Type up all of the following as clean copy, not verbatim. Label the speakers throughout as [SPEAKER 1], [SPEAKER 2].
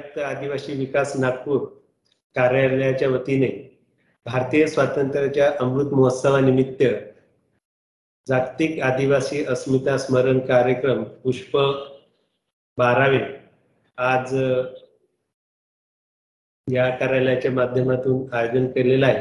[SPEAKER 1] आयुक्त आदिवासी विकास नागपूर कार्यालयाच्या वतीने भारतीय स्वातंत्र्याच्या अमृत महोत्सवानिमित्त जागतिक आदिवासी अस्मिता स्मरण कार्यक्रम पुष्प 12 आज या कार्यालयाच्या माध्यमातून आयोजन केलेलं आहे।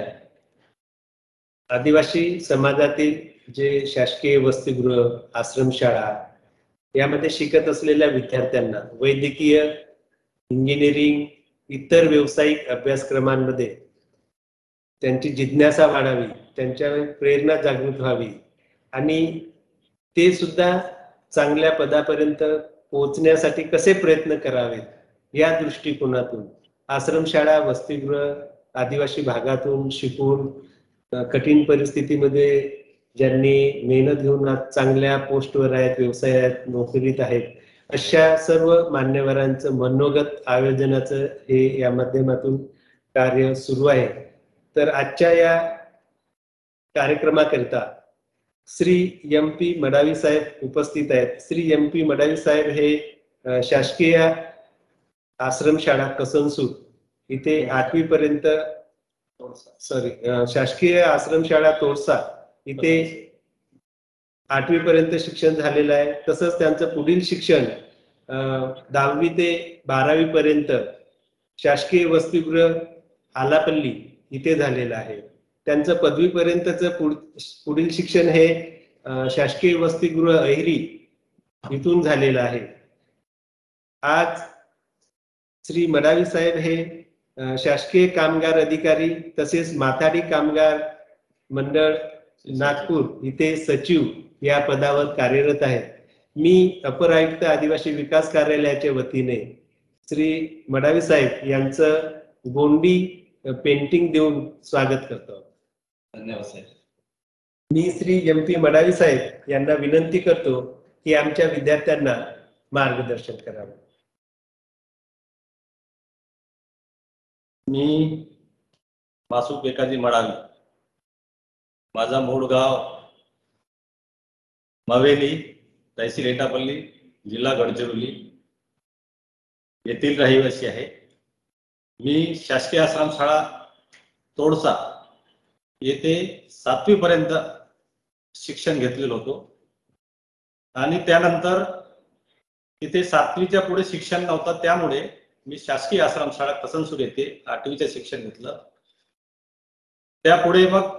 [SPEAKER 1] आदिवासी समाजातील जे शासकीय वसतिगृह, आश्रमशाळा यामध्ये शिकत असलेल्या विद्यार्थ्यांना वैद्यकीय, इंजिनिअरिंग, इतर व्यावसायिक अभ्यासक्रमांमध्ये त्यांची जिज्ञासा वाढावी, त्यांच्यावर प्रेरणा जागृत व्हावी आणि ते सुद्धा चांगल्या पदापर्यंत पोहोचण्यासाठी कसे प्रयत्न करावेत या दृष्टिकोनातून आश्रमशाळा, वसतिगृह आदिवासी भागातून शिकून कठीण परिस्थितीमध्ये ज्यांनी मेहनत घेऊन आज चांगल्या पोस्टवर आहेत, व्यवसायात नोकरीत आहेत, अशा सर्व मान्यवरांचं मनोगत आयोजनाचं हे या माध्यमातून कार्य सुरू आहे। तर आजच्या या कार्यक्रमाकरिता श्री MP मडावी साहेब उपस्थित आहेत। श्री MP मडावी साहेब हे शासकीय आश्रमशाळा कसनसूर इथे 8वी पर्यंत शासकीय आश्रमशाळा तोडसा इथे 8वी पर्यंत शिक्षण झालेलं आहे। तसंच त्यांचं पुढील शिक्षण 10वी ते 12वी पर्यंत शासकीय वसतिगृह आलापल्ली इथे झालेलं आहे। त्यांचं पदवीपर्यंतचं पुढील शिक्षण हे शासकीय वसतिगृह अहिरी इथून झालेलं आहे। आज श्री मडावी साहेब हे शासकीय कामगार अधिकारी तसेच माथाडी कामगार मंडळ नागपूर इथे सचिव या पदावर कार्यरत आहेत। मी अपर आयुक्त आदिवासी विकास कार्यालयाच्या वतीने श्री मडावी साहेब यांचं गोंडी पेंटिंग देऊन स्वागत करतो।
[SPEAKER 2] धन्यवाद साहेब।
[SPEAKER 1] मी श्री MP मडावी साहेब यांना विनंती करतो की आमच्या विद्यार्थ्यांना मार्गदर्शन करावे।
[SPEAKER 2] मी मासू पेकाजी मडावी, माझा मूळ गाव मवेली, तहसील एटापल्ली, जिल्हा गडचिरोली येथील रहिवासी आहे। मी शासकीय आश्रमशाळा तोडसा येथे 7वी पर्यंत शिक्षण घेतलेलं होतो आणि त्यानंतर तिथे 7वीच्या पुढे शिक्षण नव्हतं, त्यामुळे मी शासकीय आश्रमशाळा कसनसूर येथे 8वीचे शिक्षण घेतलं। त्यापुढे मग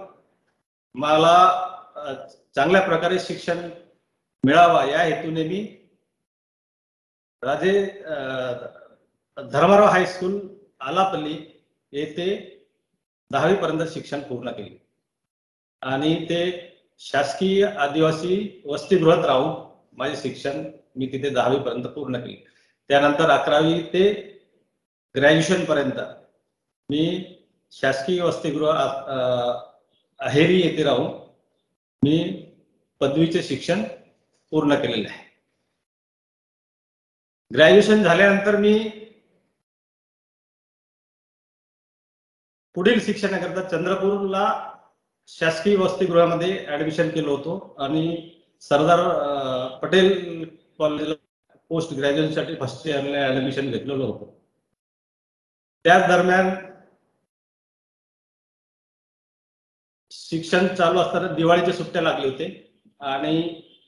[SPEAKER 2] मला चांगल्या प्रकारे शिक्षण मिळावा या हेतूने मी राजे धर्मराव हायस्कूल आलापल्ली येथे 10वी पर्यंत शिक्षण पूर्ण केले आणि ते शासकीय आदिवासी वसतिगृहात राहून माझे शिक्षण मी तिथे 10वी पर्यंत पूर्ण केले। त्यानंतर 11वी ते ग्रॅज्युएशन पर्यंत मी शासकीय वसतिगृह अहेरी येथे राहून मी पदवीचे शिक्षण पूर्ण केलेले आहे। ग्रॅज्युएशन झाल्यानंतर मी पुढील शिक्षणाकरता चंद्रपूरला शासकीय वसतिगृहामध्ये ऍडमिशन केलं होतं आणि सरदार पटेल कॉलेजला पोस्ट ग्रॅज्युएशनसाठी फर्स्ट इयरला ऍडमिशन घेतलेलं होतं। त्याच दरम्यान शिक्षण चालू असताना दिवाळीच्या सुट्ट्या लागले होते आणि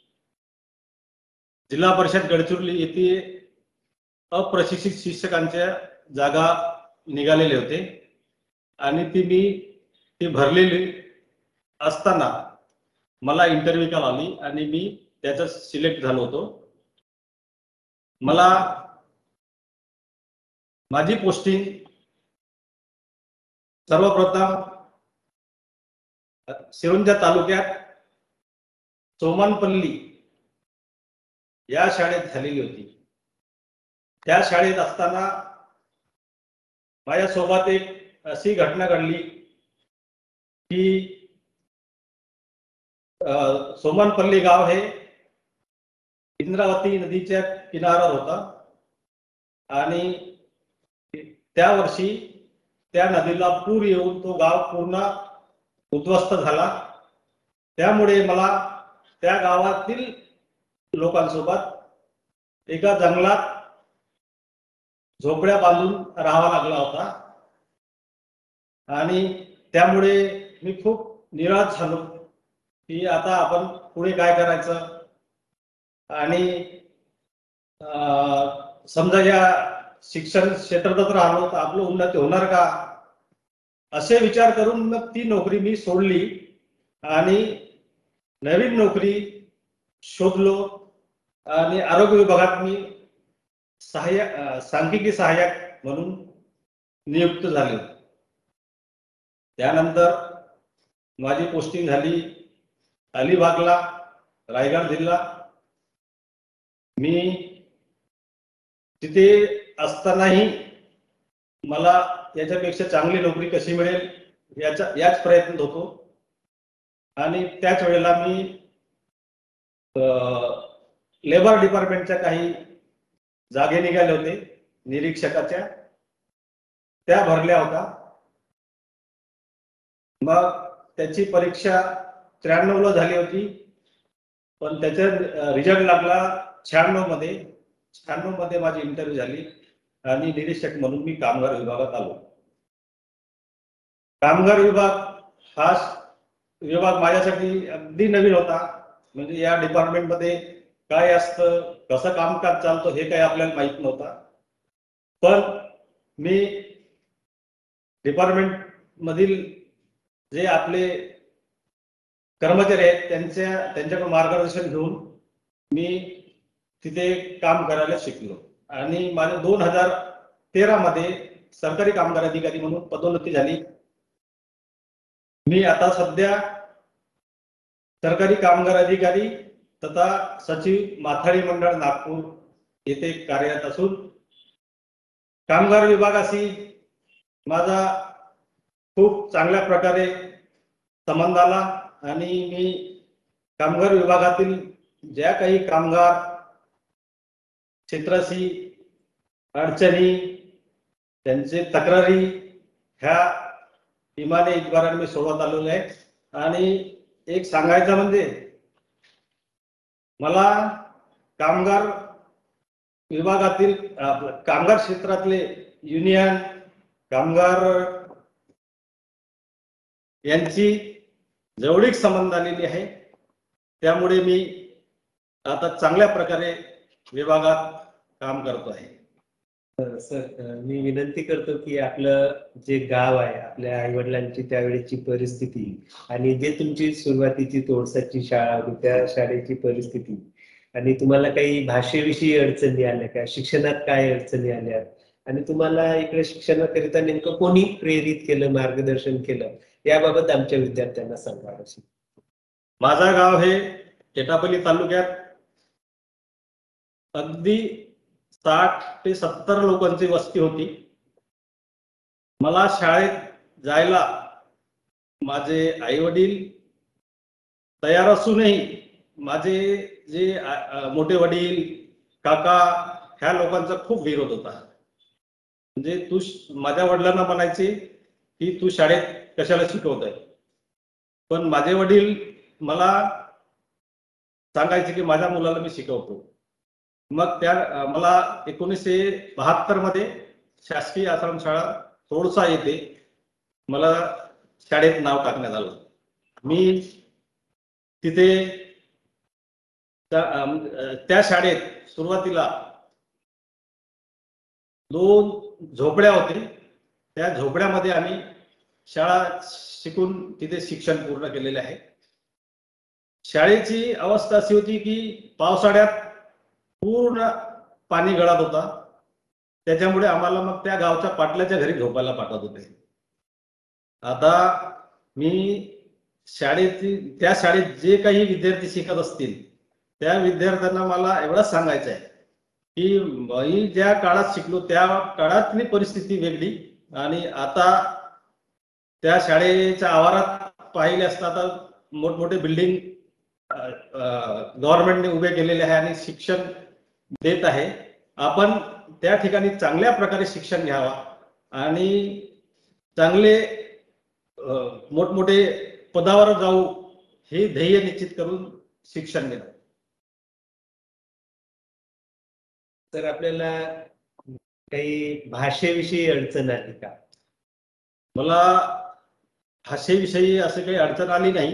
[SPEAKER 2] जिल्हा परिषद गडचिरोली येथे अप्रशिक्षित शिक्षकांच्या जागा निघालेले होते आणि ती भरलेली असताना मला इंटरव्ह्यू कॉल आली आणि मी त्याच्यात सिलेक्ट झालो होतो। मला माझी पोस्टिंग सर्वप्रथम सिरोंजा तालुक्यात सोमनपल्ली या शाळेत झालेली होती। त्या शाळेत असताना माझ्यासोबत एक अशी घटना घडली की सोमनपल्ली गाव हे इंद्रावती नदीच्या किनाऱ्यावर होता आणि त्या वर्षी त्या नदीला पूर येऊन तो गाव पूर्ण उद्ध्वस्त झाला। त्यामुळे मला त्या गावातील लोकांसोबत एका जंगलात झोपड्या बांधून राहावा लागला होता आणि त्यामुळे मी खूप निराश झालो की आता आपण पुढे काय करायचं आणि समजा या शिक्षण क्षेत्रातच राहिलो तर आपलं उन्नती होणार का असे विचार करून मग ती नोकरी मी सोडली आणि नवीन नोकरी शोधलो आणि आरोग्य विभागात मी सांख्यिकी सहाय्यक म्हणून नियुक्त झाले. त्यानंतर माझी पोस्टिंग झाली अलिबागला, रायगड जिल्हा. मी तिथे असतानाही मला याच्यापेक्षा चांगली नोकरी कशी मिळेल याच प्रयत्नात होतो आणि त्याच वेळेला मी लेबर डिपार्टमेंटच्या काही जागे निघाले होते निरीक्षकाच्या, त्या भरल्या होत्या. मग त्याची परीक्षा 93 ला झाली होती पण त्याचा रिझल्ट लागला 96 मध्ये. 96 मध्ये माझी इंटरव्ह्यू झाली आणि निरीक्षक म्हणून मी कामगार विभागात आलो. कामगार विभाग हा विभाग माझ्यासाठी अगदी नवीन होता. म्हणजे या डिपार्टमेंटमध्ये काय असतं, कसं कामकाज चालतं हे काही आपल्याला माहित नव्हतं. पण मी डिपार्टमेंट मधील जे आपले कर्मचारी आहेत त्यांच्याकडून मार्गदर्शन घेऊन मी तिथे काम करायला शिकलो आणि माझ्या 2013 मध्ये सरकारी कामगार अधिकारी म्हणून पदोन्नती झाली. मी आता सध्या सरकारी कामगार अधिकारी तथा सचिव माथाडी मंडळ नागपूर येथे कार्यरत असून कामगार विभागाशी माझा खूप चांगल्या प्रकारे संबंध आला आणि मी कामगार विभागातील ज्या काही कामगार क्षेत्राशी अडचणी त्यांचे तक्रारी ह्या इमाने इतबाराने मी सोडवत आलेलो आहे. आणि एक सांगायचं म्हणजे मला कामगार विभागातील कामगार क्षेत्रातले युनियन कामगार यांची जवळीक संबंध आलेली आहे. त्यामुळे मी आता चांगल्या प्रकारे विभागात काम करतो आहे.
[SPEAKER 1] सर, मी विनंती करतो की आपलं जे गाव आहे, आपल्या आई वडिलांची त्यावेळेची परिस्थिती आणि जे तुमची सुरुवातीची तोडसाची शाळा होती त्या शाळेची परिस्थिती आणि तुम्हाला काही भाषेविषयी अडचणी आल्या का, शिक्षणात काय अडचणी आल्या आणि तुम्हाला इकडे शिक्षणाकरिता नेमकं कोणी प्रेरित केलं, मार्गदर्शन केलं, याबाबत आमच्या विद्यार्थ्यांना सांगा.
[SPEAKER 2] माझा गाव हे एटापल्ली तालुक्यात अगदी 60 ते 70 लोकांची वस्ती होती. मला शाळेत जायला माझे आई वडील तयार असूनही माझे जे मोठे वडील काका ह्या लोकांचा खूप विरोध होता. म्हणजे तू माझ्या वडिलांना म्हणायचे की तू शाळेत कशाला शिकवत आहे, पण माझे वडील मला सांगायचे की माझ्या मुलाला मी शिकवतो. मग त्या मला 1972 मध्ये शासकीय आश्रमशाळा तोडसा येथे मला शाळेत नाव टाकण्यात आलं. मी तिथे त्या शाळेत सुरुवातीला 2 झोपड्या होते. त्या झोपड्यामध्ये आम्ही शाळा शिकून तिथे शिक्षण पूर्ण केलेले आहे. शाळेची अवस्था अशी होती की पावसाळ्यात पूर्ण पाणी गळत होता. त्याच्यामुळे आम्हाला मग त्या गावच्या पाटलाच्या घरी झोपायला पाठवत होते. आता मी त्या शाळेत जे काही विद्यार्थी शिकत असतील त्या विद्यार्थ्यांना मला एवढंच सांगायचं आहे की मी ज्या काळात शिकलो त्या काळातली परिस्थिती वेगळी आणि आता त्या शाळेच्या आवारात पाहिले असता आता मोठमोठे बिल्डिंग गव्हर्नमेंटने उभे केलेले आहे आणि शिक्षण देत आहे. आपण त्या ठिकाणी चांगल्या प्रकारे शिक्षण घ्यावा आणि चांगले मोठमोठे पदावर जाऊ हे ध्येय निश्चित करून शिक्षण घेणं.
[SPEAKER 1] तर आपल्याला काही भाषेविषयी अडचण आली का?
[SPEAKER 2] मला भाषेविषयी असं काही अडचण आली नाही.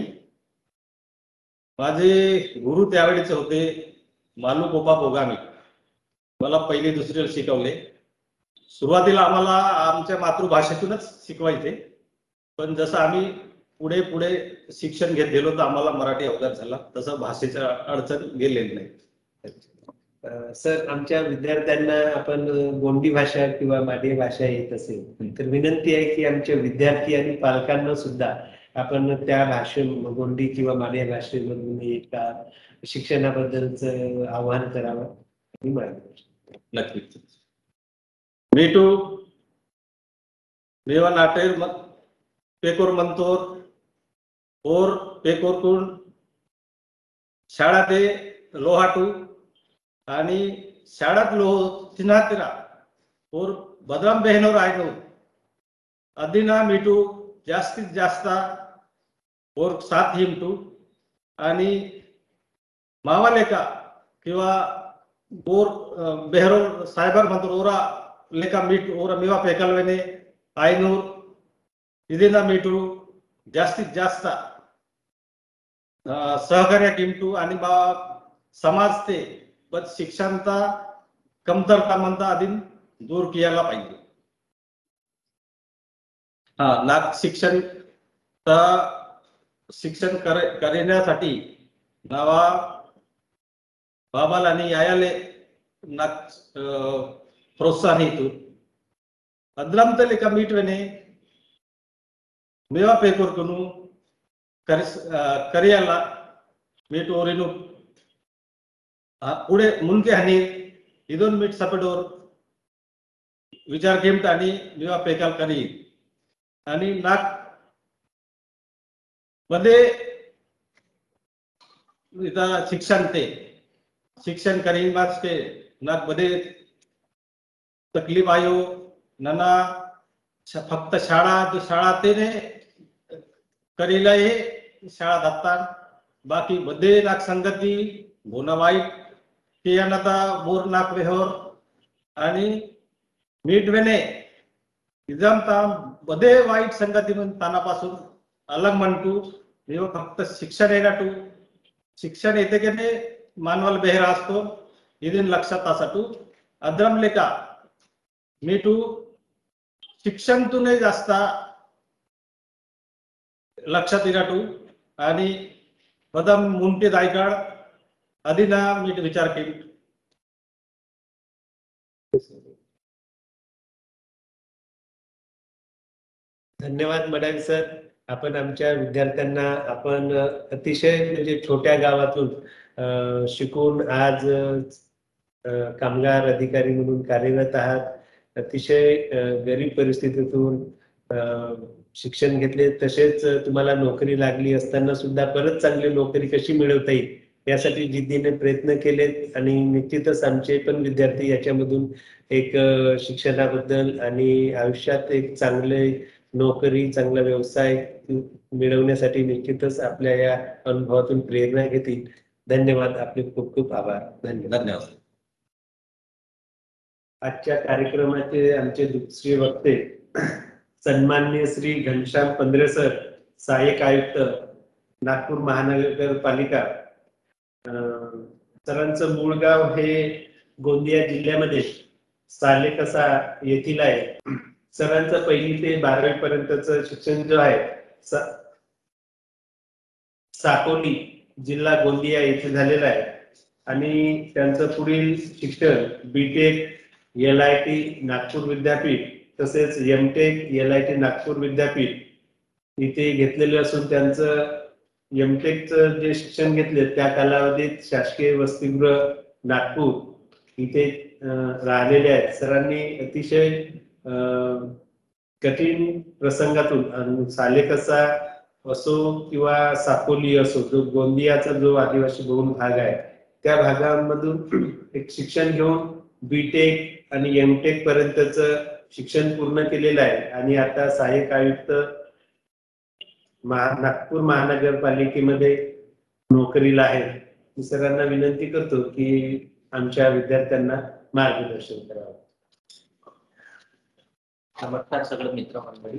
[SPEAKER 2] माझे गुरु त्यावेळेचे होते मालू पोपा पोगामी. मला पहिली दुसरीला शिकवले. सुरुवातीला आम्हाला आमच्या मातृभाषेतूनच शिकवायचे, पण जसं आम्ही पुढे पुढे शिक्षण घेत गेलो तर आम्हाला मराठी अवगत झाला. तसं भाषेचं अडचण गेलेली नाही.
[SPEAKER 1] सर, आमच्या विद्यार्थ्यांना आपण गोंडी भाषा किंवा माडी भाषा येत असेल तर विनंती आहे की आमच्या विद्यार्थी आणि पालकांना सुद्धा आपण त्या गोंडी किंवा माडी भाषेमधून एका शिक्षणाबद्दलचं आवाहन करावं आणि मार्गदर्शन.
[SPEAKER 2] नक्कीच. मीटू मेवा नाटेर पेकोर मंतोर और पेकोर कुण शाळा ते लोहाटू आणि शाळात चिन्हातिरा और बदराम बहनोर आयनो अदिना मीटू जास्तीत जास्त और सात हिमटू आणि मावालेका किंवा गोर बेहरोर सायबर मंत्र ओरा लेका मीट ओरा मिवा पेकलवेने आयनूर इदिना मीटू जास्तीत जास्त सहकार्य किमटू आणि समाज ते पण शिक्षणचा कमतरता म्हणता आधी दूर केला पाहिजे. नाग शिक्षण करण्यासाठी नावा बाबाला आणि यायाले नाग प्रोत्साहन येतो. अदलमतले का मीटवेने मेवा पेकोर कनु करियाला मीट ओरिनु पुढे मुनके आणि इदोन मीट सपेडोर विचार केमत आणि मेवा पेकाल करी आणि नाक मध्ये इथं शिक्षण करीन वाचते नाक मध्ये तकलीफ आयो नाना फक्त शाळा तेने करीला हे शाळा धाकता बाकी मध्ये नाक संगती बोना वाईट ते यानता बोर नाक वेहोर आणि मीट वेने इजमता मध्ये वाईट संगती म्हणून तानापासून अलग म्हणतो. जेव्हा फक्त शिक्षण येगाटू शिक्षण येते की नाही मानवाला बेहरा असतो इदिन लक्षात असाटू अद्रम लेका मीटू शिक्षण तू नाही जास्त लक्षात येगाटू आणि बदम मुंटे दायकाळ अदिना मीट विचार केली.
[SPEAKER 1] धन्यवाद मॅडम सर. आपण आमच्या विद्यार्थ्यांना आपण अतिशय म्हणजे छोट्या गावातून शिकून आज कामगार अधिकारी म्हणून कार्यरत आहात. अतिशय गरीब परिस्थितीतून शिक्षण घेतले, तसेच तुम्हाला नोकरी लागली असताना सुद्धा परत चांगली नोकरी कशी मिळवता येईल यासाठी जिद्दीने प्रयत्न केलेत आणि निश्चितच आमचे पण विद्यार्थी याच्यामधून एक शिक्षणाबद्दल आणि आयुष्यात एक चांगले नोकरी चांगला व्यवसाय मिळवण्यासाठी निश्चितच आपल्या या अनुभवातून प्रेरणा घेतील. धन्यवाद. आपले खूप खूप आभार.
[SPEAKER 2] धन्यवाद.
[SPEAKER 1] आजच्या कार्यक्रमाचे आमचे दुसरे वक्ते सन्माननीय श्री घनश्याम पंधरे सर, सहाय्यक आयुक्त नागपूर महानगरपालिका. सरांचं मूळ गाव हे गोंदिया जिल्ह्यामध्ये सालेकसा येथील आहे. सरांचं 1ली ते 12वी पर्यंतचं शिक्षण जो आहे साकोली जिल्हा गोंदिया येथे झालेलं आहे आणि त्यांचं पुढील शिक्षण बीटेक LIT नागपूर विद्यापीठ तसेच MTech LIT नागपूर विद्यापीठ इथे घेतलेले असून त्यांचं MTechचं जे शिक्षण घेतले त्या कालावधीत शासकीय वसतिगृह नागपूर इथे राहिलेले आहेत. सरांनी अतिशय कठीण प्रसंगातून सालेकसा असो किंवा साकोली असो, जो गोंदियाचा जो आदिवासी बहुल भाग आहे त्या भागामधून एक शिक्षण घेऊन बीटेक आणि MTech पर्यंतचं शिक्षण पूर्ण केलेलं आहे आणि आता सहाय्यक आयुक्त नागपूर महानगरपालिकेमध्ये नोकरीला आहे. सरांना विनंती करतो की आमच्या विद्यार्थ्यांना मार्गदर्शन करावं.
[SPEAKER 3] नमस्कार सगळं मित्रमंडळी.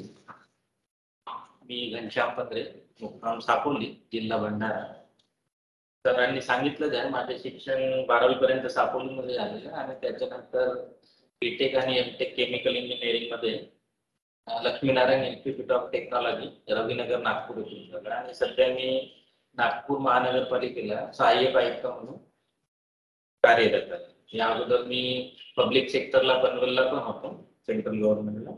[SPEAKER 3] मी घनश्याम पंधरे, मुक्काम साकोली, जिल्हा भंडारा. सरांनी सांगितलं आहे माझे शिक्षण 12वी पर्यंत साकोलीमध्ये झालेलं आणि त्याच्यानंतर बीटेक आणि एमटेक केमिकल इंजिनिअरिंग मध्ये Laxminarayan institute of technology Ravinagar Nagpur येथून झालं आणि सध्या मी नागपूर महानगरपालिकेला सहाय्यक आयुक्त म्हणून कार्यरत आहे. या अगोदर मी पब्लिक सेक्टरला पनवेलला पण होतो, सेंट्रल गव्हर्नमेंटला.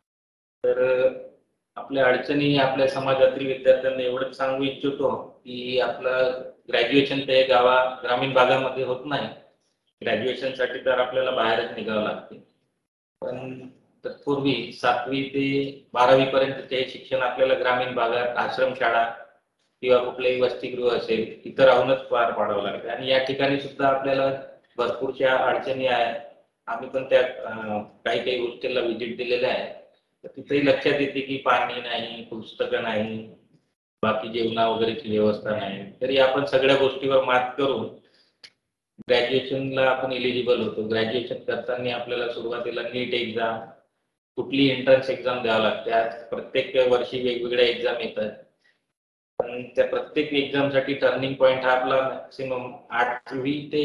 [SPEAKER 3] तर आपल्या अडचणी आपल्या समाजातील विद्यार्थ्यांना एवढंच सांगू इच्छितो की आपलं ग्रॅज्युएशन ते ग्रामीण भागामध्ये होत नाही. ग्रॅज्युएशनसाठी तर आपल्याला बाहेरच निघावं लागते. पण तत्पूर्वी 7वी ते 12वी पर्यंतचे शिक्षण आपल्याला ग्रामीण भागात आश्रमशाळा किंवा कुठलेही वसतिगृह असेल तिथं राहूनच पार पाडावं लागतं आणि या ठिकाणी सुद्धा आपल्याला भरपूरशा अडचणी आहेत. आम्ही पण त्या काही काही हॉस्टेलला व्हिजिट दिलेल्या आहे. तर तिथेही लक्षात येते की पाणी नाही, पुस्तकं नाही, बाकी जेवणा वगैरेची व्यवस्था नाही. तरी आपण सगळ्या गोष्टीवर मात करून ग्रॅज्युएशनला आपण एलिजिबल होतो. ग्रॅज्युएशन करताना आपल्याला सुरुवातीला नीट एक्झाम, कुठली एंट्रन्स एक्झाम द्यावं लागते. आज प्रत्येक वर्षी वेगवेगळ्या एक्झाम येतात. पण त्या प्रत्येक एक्झामसाठी टर्निंग पॉईंट हा आपला मॅक्सिमम 8वी ते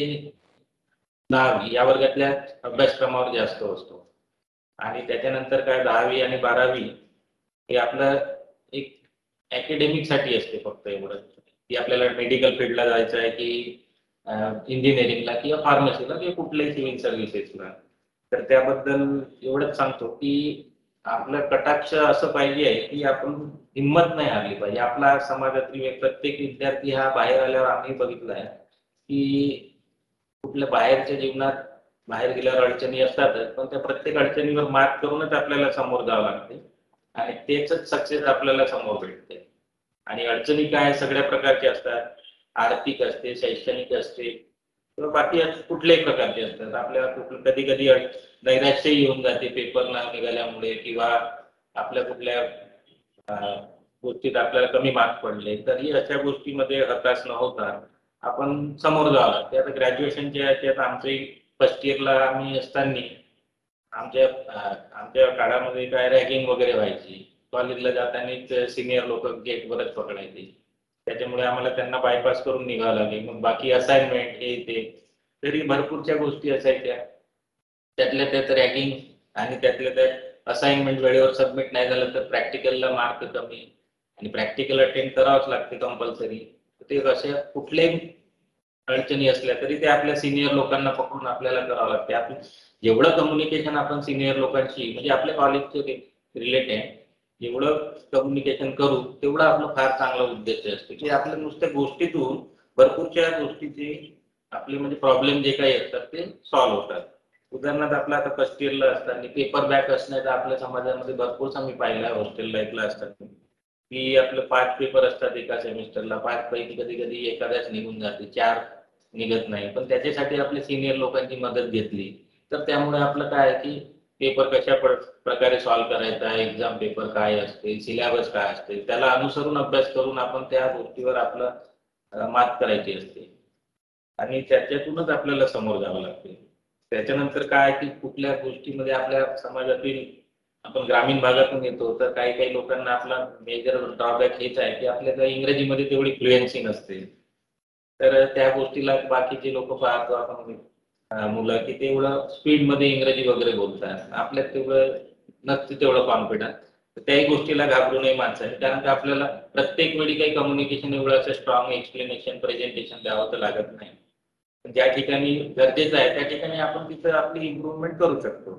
[SPEAKER 3] 10वी या वर्गातल्या अभ्यासक्रमावर जास्त असतो आणि त्याच्यानंतर काय 10वी आणि 12वी हे आपलं एक अकॅडमिक साठी असते फक्त एवढं की आपल्याला मेडिकल फील्डला जायचं आहे की इंजिनिअरिंगला किंवा फार्मसीला किंवा कुठल्याही सिव्हिल सर्व्हिसेसला. तर त्याबद्दल एवढंच सांगतो की आपलं कटाक्ष असं पाहिजे आहे की आपण हिंमत नाही हारली पाहिजे. आपला समाजातील प्रत्येक विद्यार्थी हा बाहेर आल्यावर आम्ही बघितलं आहे की कुठल्या बाहेरच्या जीवनात बाहेर गेल्यावर अडचणी असतातच, पण त्या प्रत्येक अडचणीवर मात करूनच आपल्याला समोर जावं लागते आणि तेच सक्सेस आपल्याला समोर भेटते. आणि अडचणी काय सगळ्या प्रकारचे असतात. आर्थिक असते, शैक्षणिक असते किंवा बाकी कुठल्याही प्रकारचे असतात. आपल्याला कधी कधी नैराश्य येऊन जाते पेपर न निघाल्यामुळे किंवा आपल्या कुठल्या गोष्टीत आपल्याला कमी मार्क पडले. तरी अशा गोष्टीमध्ये हताश न होता आपण समोर जावं लागते. आता ग्रॅज्युएशनच्या याच्यात आमचे फर्स्ट इयरला आम्ही असताना आमच्या काळामध्ये काय रॅगिंग वगैरे व्हायची. कॉलेजला जातानाच सिनियर लोक गेटवरच पकडायचे. त्याच्यामुळे आम्हाला त्यांना बायपास करून निघावं लागेल. मग बाकी असाइनमेंट हे ते तरी भरपूरच्या गोष्टी असायच्या. त्यातल्या त्यात रॅगिंग आणि त्यातल्या त्यात असाइनमेंट वेळेवर सबमिट नाही झालं तर प्रॅक्टिकलला मार्क कमी आणि प्रॅक्टिकल अटेंड करावंच लागते कंपल्सरी. ते अशा कुठल्याही अडचणी असल्या तरी ते आपल्या सिनियर लोकांना पकडून आपल्याला करावं लागते. आपण जेवढं कम्युनिकेशन आपण सिनियर लोकांशी म्हणजे आपल्या कॉलेजचे रिलेटेड जेवढं कम्युनिकेशन करू तेवढं आपलं फार चांगला उद्देश असते की आपल्या नुसत्या गोष्टीतून भरपूरच्या गोष्टीचे आपले म्हणजे प्रॉब्लेम जे काही असतात ते सॉल्व्ह होतात. उदाहरणार्थ आपला आता फर्स्ट इयरला असताना पेपर बॅक असण्याचा आपल्या समाजामध्ये भरपूरसा मी पाहिला आहे. हॉस्टेल लाईफला असताना की आपलं 5 पेपर असतात एका सेमिस्टरला. 5 पैकी कधी कधी एखाद्याच निघून जाते, 4 निघत नाही. पण त्याच्यासाठी आपल्या सिनियर लोकांची मदत घेतली तर त्यामुळे आपलं काय आहे की पेपर कशा प्रकारे सॉल्व्ह करायचा, एक्झाम पेपर काय असते, सिलेबस काय असते, त्याला अनुसरून अभ्यास करून आपण त्या गोष्टीवर आपलं मात करायची असते आणि त्याच्यातूनच आपल्याला समोर जावं लागते. त्याच्यानंतर काय की कुठल्या गोष्टीमध्ये आपल्या समाजातील आपण ग्रामीण भागातून येतो तर काही काही लोकांना आपला मेजर ड्रॉबॅक हेच आहे की आपल्याला इंग्रजीमध्ये तेवढी फ्लुएन्सी नसते. तर त्या गोष्टीला बाकीचे लोक पाहतो आपण मुलं की तेवढं स्पीडमध्ये इंग्रजी वगैरे बोलतात. आपल्यात तेवढं नसते तेवढं कॉन्फिडन्स. त्याही गोष्टीला घाबरू नये माणसाने, कारण की आपल्याला प्रत्येक वेळी काही कम्युनिकेशन एवढं असं स्ट्रॉंग एक्सप्लेनेशन प्रेझेंटेशन द्यावं तर लागत नाही. ज्या ठिकाणी गरजेचं आहे त्या ठिकाणी आपण तिथं आपली इम्प्रूव्हमेंट करू शकतो.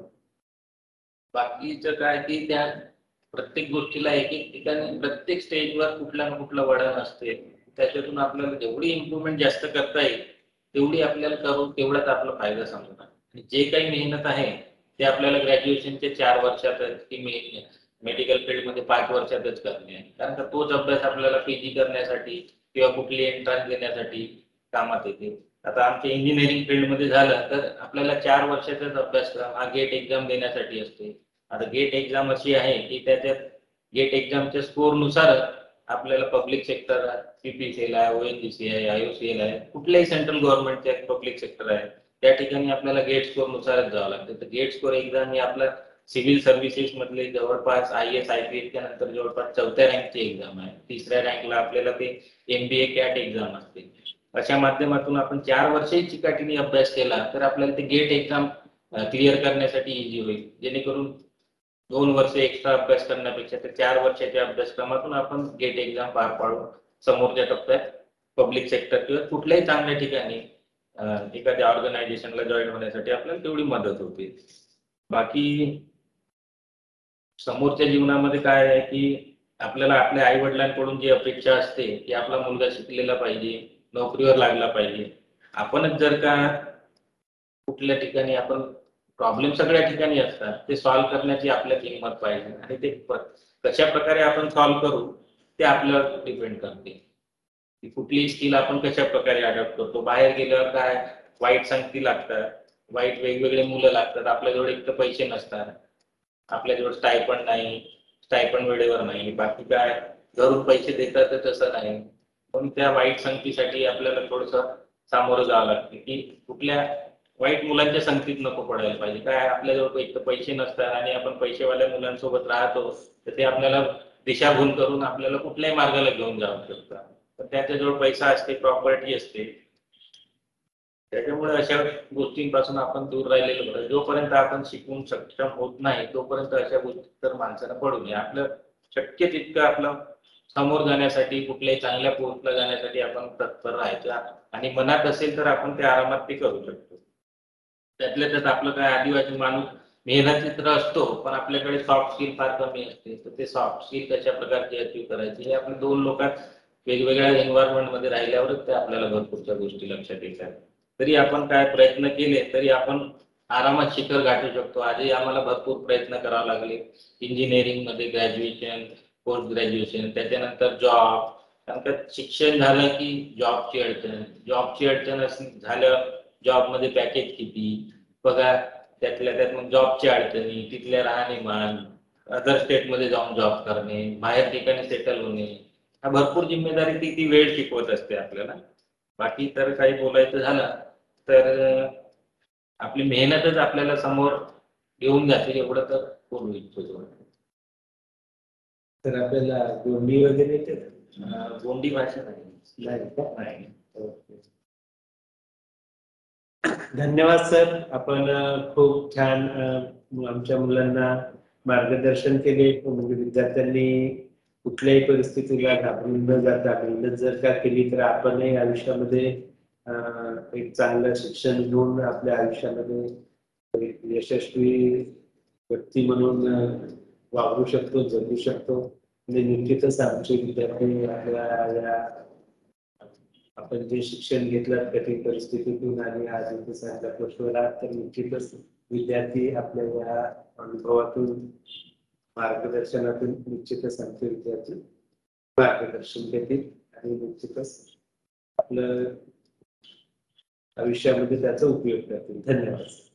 [SPEAKER 3] बाकीचं काय की त्या प्रत्येक गोष्टीला एक एक ठिकाणी प्रत्येक स्टेजवर कुठला ना कुठलं वळण असते. त्याच्यातून आपल्याला जेवढी इम्प्रूव्हमेंट जास्त करता येईल तेवढी आपल्याला करू तेवढाच आपला फायदा समजणार. आणि जे काही मेहनत आहे ते आपल्याला ग्रॅज्युएशनच्या 4 वर्षातच की मेडिकल फील्डमध्ये 5 वर्षातच करणे आहे. कारण का तोच अभ्यास आपल्याला पीजी करण्यासाठी किंवा कुठली एंट्रन्स देण्यासाठी कामात येते. आता आमच्या इंजिनिअरिंग फील्डमध्ये झालं तर आपल्याला 4 वर्षाचाच अभ्यासक्रम हा गेट एक्झाम देण्यासाठी असते. आता गेट एक्झाम अशी आहे की त्याच्यात गेट एक्झामच्या स्कोरनुसार आपल्याला पब्लिक सेक्टर CPCL आहे, ONGC आहे, IOCL आहे, कुठल्याही सेंट्रल गव्हर्नमेंटचे पब्लिक सेक्टर आहे त्या ठिकाणी आपल्याला गेट स्कोर नुसारच जावं लागतं. तर गेट स्कोर एक्झाम ही आपला सिव्हिल सर्व्हिसेस मधले जवळपास IAS IPS च्या नंतर जवळपास 4थ्या रँकची एक्झाम आहे. 3ऱ्या रँकला आपल्याला ते MBA कॅट एक्झाम असते. अशा माध्यमातून आपण 4 वर्षही चिकाटीने अभ्यास केला तर आपल्याला ते गेट एक्झाम क्लिअर करण्यासाठी इझी होईल. जेणेकरून 2 वर्ष एक्स्ट्रा अभ्यास करण्यापेक्षा ते 4 वर्षाच्या अभ्यासक्रमातून आपण गेट एक्झाम पार पाडू समोरच्या टप्प्यात पब्लिक सेक्टर किंवा कुठल्याही चांगल्या ठिकाणी एखाद्या ऑर्गनायझेशनला जॉईन होण्यासाठी आपल्याला तेवढी मदत होते. बाकी समोरच्या जीवनामध्ये काय आहे की आपल्याला आपल्या आई वडिलांकडून जी अपेक्षा असते की आपला मुलगा शिकलेला पाहिजे, नोकरीवर लागला पाहिजे. आपणच जर का कुठल्या ठिकाणी आपण प्रॉब्लेम सगळ्या ठिकाणी असतात, ते सॉल्व्ह करण्याची आपल्यात हिंमत पाहिजे आणि ते कशा प्रकारे आपण सॉल्व्ह करू ते आपल्यावर डिपेंड करते की कुठलीही स्किल आपण कशा प्रकारे अडॉप्ट करतो. बाहेर गेल्यावर काय वाईट संगती लागतात, वाईट वेगवेगळे मुलं लागतात, आपल्याजवळ एक तर पैसे नसतात, आपल्याजवळ स्टायपंड नाही, स्टायपंड वेळेवर नाही, बाकी काय घरून पैसे देतात तर तसं नाही. पण त्या वाईट संगतीसाठी आपल्याला थोडंसं सामोरं जावं लागतं की कुठल्या वाईट मुलांच्या संगतीत नको पडायला पाहिजे. काय आपल्याजवळ एक तर पैसे नसतात आणि आपण पैसेवाल्या मुलांसोबत राहतो तर ते आपल्याला दिशाभूल करून आपल्याला कुठल्याही मार्गाला घेऊन जाऊ शकतात. तर त्याच्याजवळ पैसा असते, प्रॉपर्टी असते, त्याच्यामुळे अशा गोष्टींपासून आपण दूर राहिलेलं बरं. जोपर्यंत आपण शिकून सक्षम होत नाही तोपर्यंत अशा गोष्टी तर माणसाला पडू नये. आपलं शक्य तितकं आपलं समोर जाण्यासाठी कुठल्याही चांगल्या पोस्टला जाण्यासाठी आपण तत्पर राहायचं आणि मनात असेल तर आपण ते आरामात ते करू शकतो. त्यातल्या त्यात आपलं काय आदिवासी माणूस मेहनती तर असतो पण आपल्याकडे सॉफ्ट स्किल फार कमी असते. तर ते सॉफ्ट स्किल कशा प्रकारची अचीव करायची हे आपल्या 2 लोकात वेगवेगळ्या एन्व्हायरमेंटमध्ये राहिल्यावरच ते आपल्याला भरपूरच्या गोष्टी लक्षात येतात. तरी आपण काय प्रयत्न केले तरी आपण आरामात शिखर गाठू शकतो. आजही आम्हाला भरपूर प्रयत्न करावे लागले. इंजिनिअरिंग मध्ये ग्रॅज्युएशन, पोस्ट ग्रॅज्युएशन, त्याच्यानंतर जॉब. नंतर शिक्षण झालं की जॉबची अडचण झाल्यावर जॉबमध्ये पॅकेज किती, पगार, त्यातल्या त्यात मग जॉबच्या अडचणी, तिथल्या राहणीमान, अदर स्टेटमध्ये जाऊन जॉब करणे, बाहेर ठिकाणी सेटल होणे, हा भरपूर जिम्मेदारी ती वेळ शिकवत असते आपल्याला. बाकी तर काही बोलायचं झालं तर आपली मेहनतच आपल्याला समोर घेऊन जाते एवढं तर बोलू इच्छितो.
[SPEAKER 1] तर आपल्याला गोंडी वगैरे येते
[SPEAKER 3] गोंडी भाषा नाही.
[SPEAKER 1] नाही का?
[SPEAKER 3] नाही.
[SPEAKER 1] ओके. धन्यवाद सर. आपण खूप छान आमच्या मुलांना मार्गदर्शन केले. म्हणजे विद्यार्थ्यांनी कुठल्याही परिस्थितीला घाबरून न जाता मेहनत जर का केली तर आपणही आयुष्यामध्ये एक चांगलं शिक्षण घेऊन आपल्या आयुष्यामध्ये एक यशस्वी व्यक्ती म्हणून वावरू शकतो, जगू शकतो. आणि निश्चितच आमचे विद्यार्थी आपल्या या आपण जे शिक्षण घेतलं कठीण परिस्थितीतून आणि आज इथे चांगल्या पोस्टवर आहात तर निश्चितच विद्यार्थी आपल्या या अनुभवातून मार्गदर्शनातून निश्चितच आमचे विद्यार्थी मार्गदर्शन घेतील आणि निश्चितच आपलं आयुष्यामध्ये त्याचा उपयोग करतील. धन्यवाद.